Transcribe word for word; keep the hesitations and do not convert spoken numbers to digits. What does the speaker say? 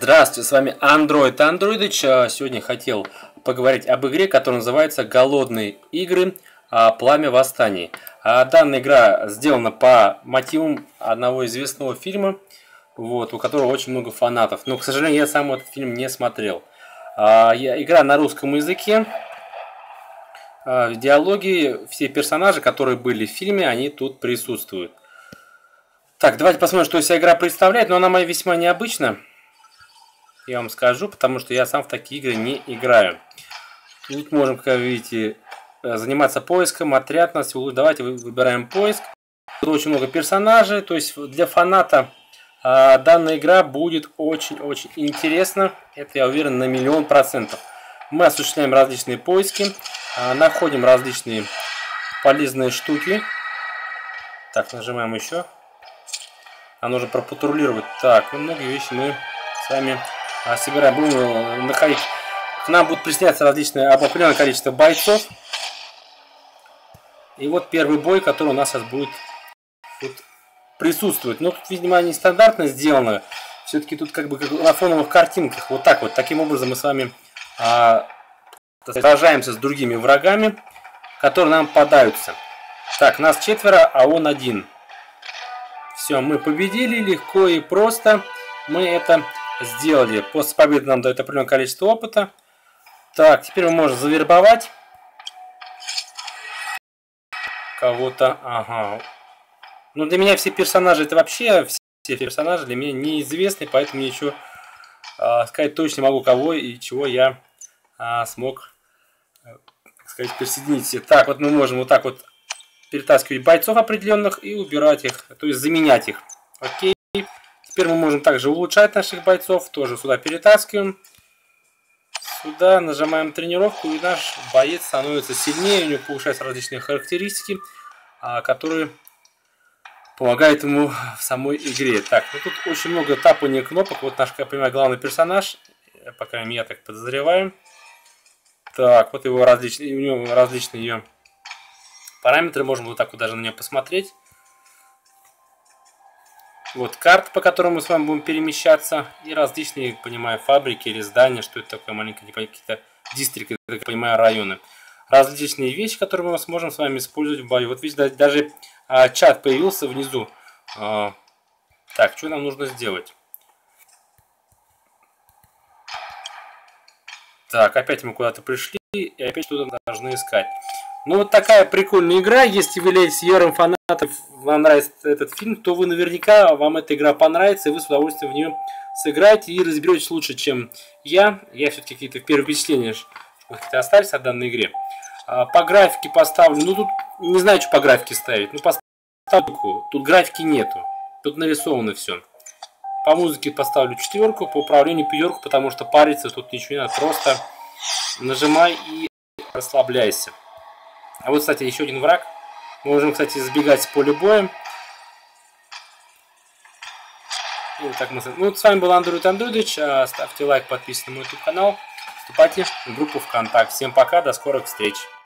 Здравствуйте, с вами Android Androidыч. Сегодня хотел поговорить об игре, которая называется «Голодные игры. Пламя восстаний». Данная игра сделана по мотивам одного известного фильма, вот, у которого очень много фанатов. Но, к сожалению, я сам этот фильм не смотрел. Игра на русском языке. В диалоге все персонажи, которые были в фильме, они тут присутствуют. Так, давайте посмотрим, что вся игра представляет. Но она моя весьма необычна. Я вам скажу, потому что я сам в такие игры не играю. Тут можем, как видите, заниматься поиском, отряд нас. Давайте выбираем поиск. Тут очень много персонажей. То есть для фаната а, данная игра будет очень-очень интересна. Это я уверен на миллион процентов. Мы осуществляем различные поиски. А, находим различные полезные штуки. Так, нажимаем еще. А нужно пропатрулировать. Так, многие вещи мы с вами... А собираем, будем находить. К нам будут присоединяться различные определенное количество бойцов. И вот первый бой, который у нас сейчас будет тут присутствовать. Но тут, видимо, не стандартно сделано. Все-таки тут как бы как на фоновых картинках. Вот так вот. Таким образом мы с вами а, сражаемся с другими врагами, которые нам попадаются. Так, нас четверо, а он один. Все, мы победили легко и просто. Мы это сделали. После победы нам дает определенное количество опыта. Так, теперь мы можем завербовать кого-то. Ага. Ну, для меня все персонажи, это вообще все персонажи для меня неизвестны, поэтому ничего а, сказать точно не могу, кого и чего я а, смог, так сказать, присоединить. Так, вот мы можем вот так вот перетаскивать бойцов определенных и убирать их, то есть заменять их. Окей. Теперь мы можем также улучшать наших бойцов. Тоже сюда перетаскиваем. Сюда нажимаем тренировку. И наш боец становится сильнее. У него повышаются различные характеристики, которые помогают ему в самой игре. Так, ну тут очень много тапания кнопок. Вот наш, как я понимаю, главный персонаж. По крайней мере, я так подозреваю. Так, вот его различные, у него различные ее параметры. Можем вот так вот даже на нее посмотреть. Вот карта, по которой мы с вами будем перемещаться. И различные, понимаю, фабрики или здания. Что это такое маленькое, какие-то дистрикты, как я понимаю, районы. Различные вещи, которые мы сможем с вами использовать в бою. Вот видите, даже а, чат появился внизу. А, так, что нам нужно сделать? Так, опять мы куда-то пришли. И опять что-то должны искать. Ну, вот такая прикольная игра. Если вы являетесь ярым фанатом, вам нравится этот фильм, то вы наверняка, вам эта игра понравится, и вы с удовольствием в нее сыграете и разберетесь лучше, чем я. Я все-таки какие-то первые впечатления остались от данной игре. По графике поставлю, ну, тут не знаю, что по графике ставить. Ну, поставлю, тут графики нету. Тут нарисовано все. По музыке поставлю четверку, по управлению пятерку, потому что париться тут ничего не надо. Просто нажимай и расслабляйся. А вот, кстати, еще один враг. Мы можем, кстати, сбегать с поля боя. И вот так мы... Ну, с вами был Android Androidыч. Ставьте лайк, подписывайтесь на мой YouTube канал. Вступайте в группу ВКонтакте. Всем пока, до скорых встреч.